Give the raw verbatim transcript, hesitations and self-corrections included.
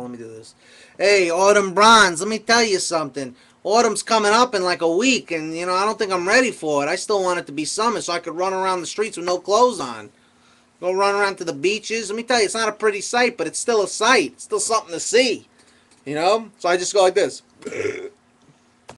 let me do this. Hey, Autumn Bronze, let me tell you something. Autumn's coming up in like a week, and you know I don't think I'm ready for it. I still want it to be summer so I could run around the streets with no clothes on. Go run around to the beaches. Let me tell you, it's not a pretty sight, but it's still a sight. It's still something to see. You know? So I just go like this.